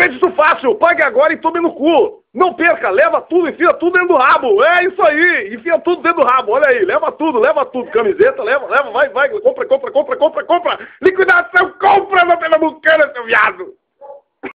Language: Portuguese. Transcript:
crédito fácil, pague agora e tome no cu. Não perca, leva tudo, enfia tudo dentro do rabo. É isso aí, enfia tudo dentro do rabo. Olha aí, leva tudo. Camiseta, leva, vai, compra. Liquidação, compra na Pernambucana, seu viado.